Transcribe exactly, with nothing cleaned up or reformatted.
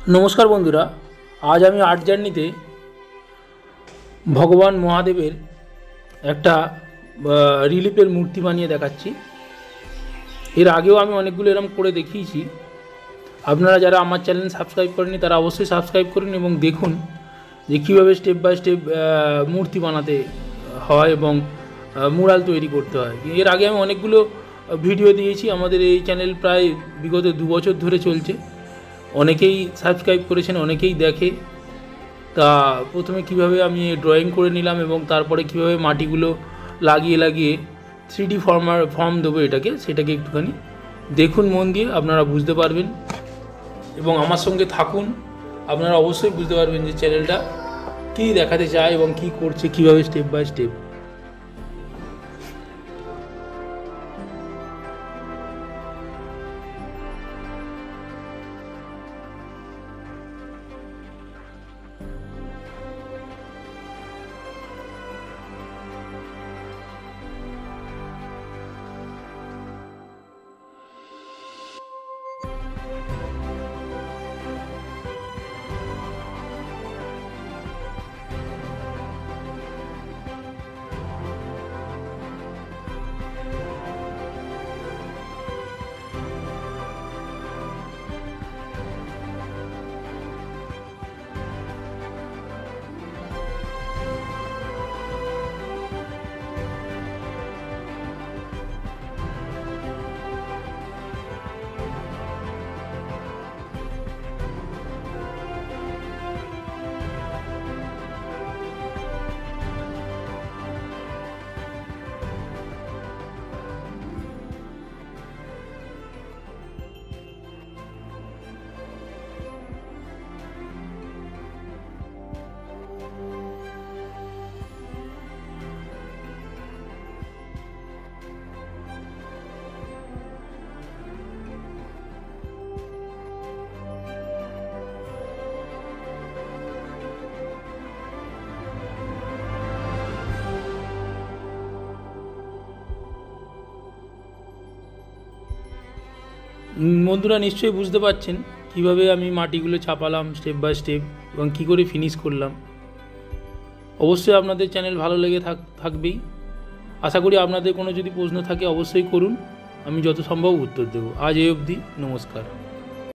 नमस्कार बंधुरा, आज आमी आर्ट जार्नीते भगवान महादेवेर एकटा रिलिफेर मूर्ति बानिये देखाच्छि। एर आगेও आमी अनेकगुलो एरकम करे देখিয়েছি। আপনারা যারা আমার চ্যানেল সাবস্ক্রাইব করেননি তারা অবশ্যই সাবস্ক্রাইব করুন এবং দেখুন যে কীভাবে স্টেপ বাই স্টেপ মূর্তি বানাতে হয় এবং মুরাল তৈরি করতে হয়। এর আগে আমি অনেকগুলো ভিডিও দিয়েছি। আমাদের এই চ্যানেল প্রায় বিগত দু বছর ধরে চলছে। অনেকেই সাবস্ক্রাইব করেছেন, অনেকেই দেখে। তা প্রথমে কিভাবে আমি ড্রয়িং করে নিলাম এবং তারপরে কিভাবে মাটিগুলো লাগিয়ে লাগিয়ে থ্রি ডি ফর্মার ফর্ম দেবো এটাকে, সেটাকে একটুখানি দেখুন মন দিয়ে, আপনারা বুঝতে পারবেন এবং আমার সঙ্গে থাকুন। আপনারা অবশ্যই বুঝতে পারবেন যে চ্যানেলটা কী দেখাতে চায় এবং কী করছে, কীভাবে স্টেপ বাই স্টেপ। বন্ধুরা নিশ্চয়ই বুঝতে পারছেন কিভাবে আমি মাটিগুলো চাপালাম স্টেপ বাই স্টেপ এবং কী করে ফিনিশ করলাম। অবশ্যই আপনাদের চ্যানেল ভালো লেগে থাক থাকবেই। আশা করি আপনাদের কোনো যদি প্রশ্ন থাকে অবশ্যই করুন, আমি যত সম্ভব উত্তর দেব। আজ এই অবধি, নমস্কার।